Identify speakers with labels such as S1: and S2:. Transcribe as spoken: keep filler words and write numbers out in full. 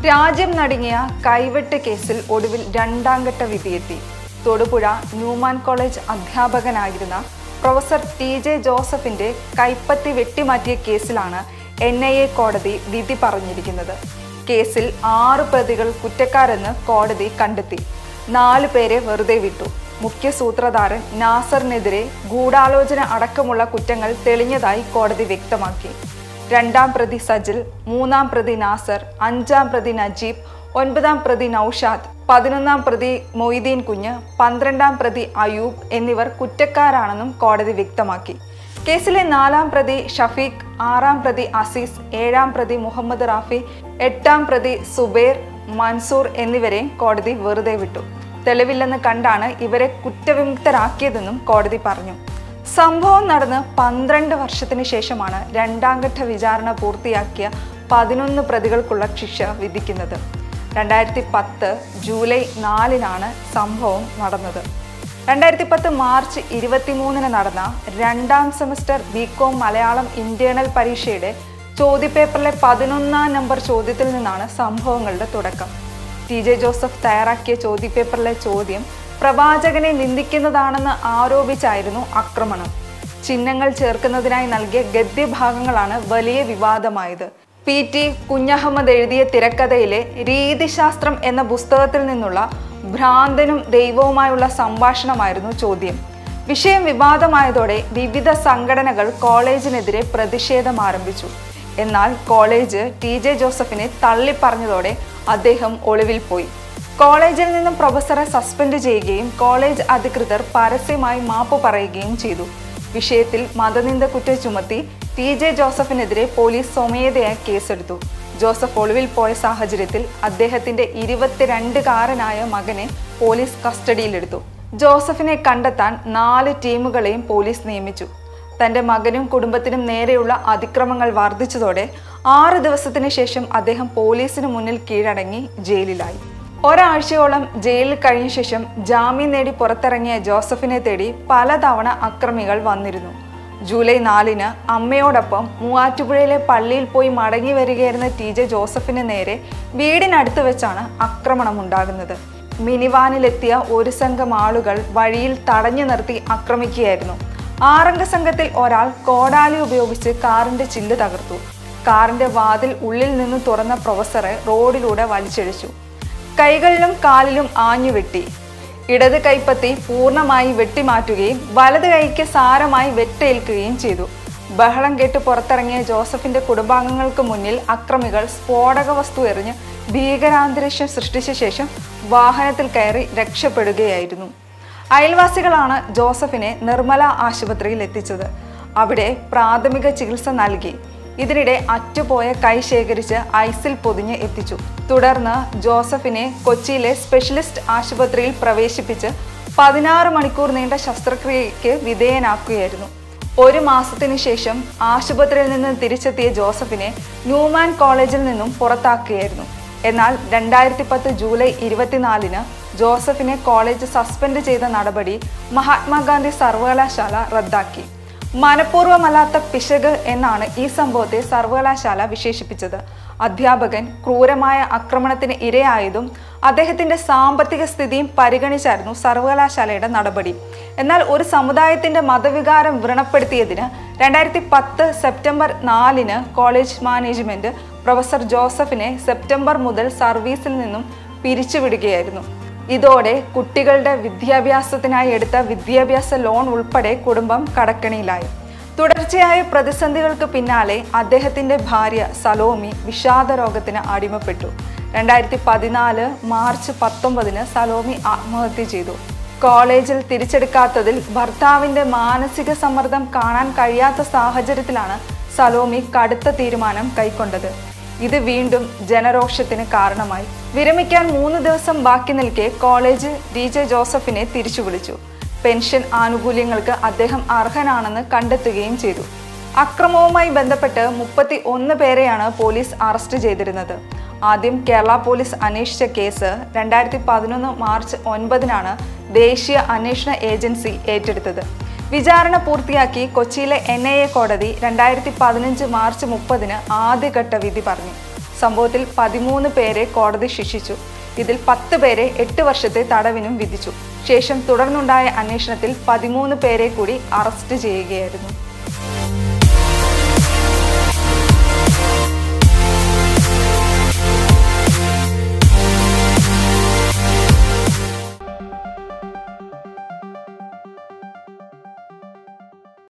S1: രാജ്യം നടുങ്ങിയ കൈവെട്ട് കേസിൽ ഒടുവിൽ രണ്ടാം ഘട്ട വിധിയെത്തി. തൊടുപുഴ ന്യൂമാൻ കോളേജ് അധ്യാപകനായിരുന്ന പ്രൊഫസർ ടി ജെ ജോസഫിന്റെ കൈപ്പത്തി വെട്ടിമാറ്റിയ കേസിലാണ് എൻ ഐ എ കോടതി വിധി പറഞ്ഞിരിക്കുന്നത്. കേസിൽ ആറ് പ്രതികൾ കുറ്റക്കാരെന്ന് കോടതി കണ്ടെത്തി. നാല് പേരെ വെറുതെ വിട്ടു. മുഖ്യ സൂത്രധാരൻ നാസറിനെതിരെ ഗൂഢാലോചന അടക്കമുള്ള കുറ്റങ്ങൾ തെളിഞ്ഞതായി കോടതി വ്യക്തമാക്കി. രണ്ടാം പ്രതി സജിൽ, മൂന്നാം പ്രതി നാസർ, അഞ്ചാം പ്രതി നജീബ്, ഒൻപതാം പ്രതി നൌഷാദ്, പതിനൊന്നാം പ്രതി മൊയ്തീൻ കുഞ്ഞ്, പന്ത്രണ്ടാം പ്രതി അയൂബ് എന്നിവർ കുറ്റക്കാരാണെന്നും കോടതി വ്യക്തമാക്കി. കേസിലെ നാലാം പ്രതി ഷഫീഖ്, ആറാം പ്രതി അസീസ്, ഏഴാം പ്രതി മുഹമ്മദ് റാഫി, എട്ടാം പ്രതി സുബൈർ, മൻസൂർ എന്നിവരെ കോടതി വെറുതെ വിട്ടു. തെളിവില്ലെന്ന് കണ്ടാണ് ഇവരെ കുറ്റവിമുക്തരാക്കിയതെന്നും കോടതി പറഞ്ഞു. സംഭവം നടന്ന് പന്ത്രണ്ട് വർഷത്തിന് ശേഷമാണ് രണ്ടാം ഘട്ട വിചാരണ പൂർത്തിയാക്കിയ പതിനൊന്ന് പ്രതികൾക്കുള്ള ശിക്ഷ വിധിക്കുന്നത്. രണ്ടായിരത്തി പത്ത് ജൂലൈ നാലിനാണ് സംഭവം നടന്നത്. രണ്ടായിരത്തി പത്ത് മാർച്ച് ഇരുപത്തിമൂന്നിന് നടന്ന രണ്ടാം സെമസ്റ്റർ ബികോം മലയാളം ഇന്റേണൽ പരീക്ഷയുടെ ചോദ്യപേപ്പറിലെ പതിനൊന്നാം നമ്പർ ചോദ്യത്തിൽ നിന്നാണ് സംഭവങ്ങളുടെ തുടക്കം. ടി ജെ ജോസഫ് തയ്യാറാക്കിയ ചോദ്യപേപ്പറിലെ ചോദ്യം പ്രവാചകനെ നിന്ദിക്കുന്നതാണെന്ന് ആരോപിച്ചായിരുന്നു ആക്രമണം. ചിഹ്നങ്ങൾ ചേർക്കുന്നതിനായി നൽകിയ ഗദ്യഭാഗങ്ങളാണ് വലിയ വിവാദമായത്. പി ടി കുഞ്ഞഹമ്മദ് എഴുതിയ തിരക്കഥയിലെ രീതിശാസ്ത്രം എന്ന പുസ്തകത്തിൽ നിന്നുള്ള ഭ്രാന്തനും ദൈവവുമായുള്ള സംഭാഷണമായിരുന്നു ചോദ്യം. വിഷയം വിവാദമായതോടെ വിവിധ സംഘടനകൾ കോളേജിനെതിരെ പ്രതിഷേധം ആരംഭിച്ചു. എന്നാൽ കോളേജ് ടി ജെ ജോസഫിനെ തള്ളിപ്പറഞ്ഞതോടെ അദ്ദേഹം ഒളിവിൽ പോയി. കോളേജിൽ നിന്നും പ്രൊഫസറെ സസ്പെൻഡ് ചെയ്യുകയും കോളേജ് അധികൃതർ പരസ്യമായി മാപ്പ് പറയുകയും ചെയ്തു. വിഷയത്തിൽ മതനിന്ദ കുറ്റം ചുമത്തി ടി ജെ ജോസഫിനെതിരെ പോലീസ് സ്വമേധയാ കേസെടുത്തു. ജോസഫ് ഒളിവിൽ പോയ സാഹചര്യത്തിൽ അദ്ദേഹത്തിന്റെ ഇരുപത്തിരണ്ടുകാരനായ മകനെ പോലീസ് കസ്റ്റഡിയിലെടുത്തു. ജോസഫിനെ കണ്ടെത്താൻ നാല് ടീമുകളെയും പോലീസ് നിയമിച്ചു. തന്റെ മകനും കുടുംബത്തിനും നേരെയുള്ള അതിക്രമങ്ങൾ വർദ്ധിച്ചതോടെ ആറ് ദിവസത്തിന് ശേഷം അദ്ദേഹം പോലീസിന് മുന്നിൽ കീഴടങ്ങി ജയിലിലായി. ഒരാഴ്ചയോളം ജയിലിൽ കഴിഞ്ഞ ശേഷം ജാമ്യം നേടി പുറത്തിറങ്ങിയ ജോസഫിനെ തേടി പലതവണ അക്രമികൾ വന്നിരുന്നു. ജൂലൈ നാലിന് അമ്മയോടൊപ്പം മൂവാറ്റുപുഴയിലെ പള്ളിയിൽ പോയി മടങ്ങി വരികയായിരുന്ന ടി ജെ ജോസഫിന് നേരെ വീടിനടുത്ത് വെച്ചാണ് ആക്രമണമുണ്ടാകുന്നത്. മിനിവാനിലെത്തിയ ഒരു സംഘം ആളുകൾ വഴിയിൽ തടഞ്ഞു നിർത്തി ആക്രമിക്കുകയായിരുന്നു. ആറംഗ സംഘത്തിൽ ഒരാൾ കോടാലി ഉപയോഗിച്ച് കാറിന്റെ ചില്ല് തകർത്തു. കാറിന്റെ വാതിൽ ഉള്ളിൽ നിന്ന് തുറന്ന പ്രൊഫസറെ റോഡിലൂടെ വലിച്ചിഴച്ചു. കൈകളിലും കാലിലും ആഞ്ഞുവെട്ടി. ഇടത് കൈപ്പത്തി പൂർണ്ണമായി വെട്ടിമാറ്റുകയും വലത് കൈക്ക് സാരമായി വെട്ടേൽക്കുകയും ചെയ്തു. ബഹളം കേട്ട് പുറത്തിറങ്ങിയ ജോസഫിന്റെ കുടുംബാംഗങ്ങൾക്ക് മുന്നിൽ അക്രമികൾ സ്ഫോടക വസ്തു എറിഞ്ഞ് ഭീകരാന്തരീക്ഷം സൃഷ്ടിച്ച ശേഷം വാഹനത്തിൽ കയറി രക്ഷപ്പെടുകയായിരുന്നു. അയൽവാസികളാണ് ജോസഫിനെ നിർമ്മല ആശുപത്രിയിൽ എത്തിച്ചത്. അവിടെ പ്രാഥമിക ചികിത്സ നൽകി. ഇതിനിടെ അറ്റുപോയ കൈ ശേഖരിച്ച് ഐസിൽ പൊതിഞ്ഞ് എത്തിച്ചു. തുടർന്ന് ജോസഫിനെ കൊച്ചിയിലെ സ്പെഷ്യലിസ്റ്റ് ആശുപത്രിയിൽ പ്രവേശിപ്പിച്ച് പതിനാറ് മണിക്കൂർ നീണ്ട ശസ്ത്രക്രിയയ്ക്ക് വിധേയനാക്കുകയായിരുന്നു. ഒരു മാസത്തിനു ശേഷം ആശുപത്രിയിൽ നിന്ന് തിരിച്ചെത്തിയ ജോസഫിനെ ന്യൂമാൻ കോളേജിൽ നിന്നും പുറത്താക്കുകയായിരുന്നു. എന്നാൽ രണ്ടായിരത്തി പത്ത് ജൂലൈ ഇരുപത്തിനാലിന് ജോസഫിനെ കോളേജ് സസ്പെൻഡ് ചെയ്ത നടപടി മഹാത്മാഗാന്ധി സർവകലാശാല റദ്ദാക്കി. മനഃപൂർവ്വമല്ലാത്ത പിശക് എന്നാണ് ഈ സംഭവത്തെ സർവകലാശാല വിശേഷിപ്പിച്ചത്. അധ്യാപകൻ ക്രൂരമായ ആക്രമണത്തിന് ഇരയായതും അദ്ദേഹത്തിന്റെ സാമ്പത്തിക സ്ഥിതിയും പരിഗണിച്ചായിരുന്നു സർവകലാശാലയുടെ നടപടി. എന്നാൽ ഒരു സമുദായത്തിന്റെ മതവികാരം വ്രണപ്പെടുത്തിയതിന് രണ്ടായിരത്തി പത്ത് സെപ്റ്റംബർ നാലിന് കോളേജ് മാനേജ്മെന്റ് പ്രൊഫസർ ജോസഫിനെ സെപ്റ്റംബർ മുതൽ സർവീസിൽ നിന്നും പിരിച്ചുവിടുകയായിരുന്നു. ഇതോടെ കുട്ടികളുടെ വിദ്യാഭ്യാസത്തിനായി എടുത്ത വിദ്യാഭ്യാസ ലോൺ ഉൾപ്പെടെ കുടുംബം കടക്കെണിയിലായി. തുടർച്ചയായ പ്രതിസന്ധികൾക്ക് പിന്നാലെ അദ്ദേഹത്തിന്റെ ഭാര്യ സലോമി വിഷാദ രോഗത്തിന് അടിമപ്പെട്ടു. രണ്ടായിരത്തി പതിനാല് മാർച്ച് പത്തൊമ്പതിന് സലോമി ആത്മഹത്യ ചെയ്തു. കോളേജിൽ തിരിച്ചെടുക്കാത്തതിൽ ഭർത്താവിന്റെ മാനസിക സമ്മർദ്ദം കാണാൻ കഴിയാത്ത സാഹചര്യത്തിലാണ് സലോമി കടുത്ത തീരുമാനം കൈക്കൊണ്ടത്. ഇത് വീണ്ടും ജനരോഷത്തിന് കാരണമായി. വിരമിക്കാൻ മൂന്ന് ദിവസം ബാക്കി നിൽക്കെ കോളേജ് ടി ജെ ജോസഫിനെ തിരിച്ചു വിളിച്ചു. പെൻഷൻ ആനുകൂല്യങ്ങൾക്ക് അദ്ദേഹം അർഹനാണെന്ന് കണ്ടെത്തുകയും ചെയ്തു. അക്രമവുമായി ബന്ധപ്പെട്ട് മുപ്പത്തി ഒന്ന് പേരെയാണ് പോലീസ് അറസ്റ്റ് ചെയ്തിരുന്നത്. ആദ്യം കേരള പോലീസ് അന്വേഷിച്ച കേസ് രണ്ടായിരത്തി പതിനൊന്ന് മാർച്ച് ഒൻപതിനാണ് ദേശീയ അന്വേഷണ ഏജൻസി ഏറ്റെടുത്തത്. വിചാരണ പൂർത്തിയാക്കി കൊച്ചിയിലെ എൻ ഐ എ കോടതി രണ്ടായിരത്തി പതിനഞ്ച് മാർച്ച് മുപ്പതിന് ആദ്യഘട്ട വിധി പറഞ്ഞു. സംഭവത്തിൽ പതിമൂന്ന് പേരെ കോടതി ശിക്ഷിച്ചു. ഇതിൽ പത്ത് പേരെ എട്ട് വർഷത്തെ തടവിനും വിധിച്ചു. ശേഷം തുടർന്നുണ്ടായ അന്വേഷണത്തിൽ പതിമൂന്ന് പേരെ കൂടി അറസ്റ്റ് ചെയ്യുകയായിരുന്നു.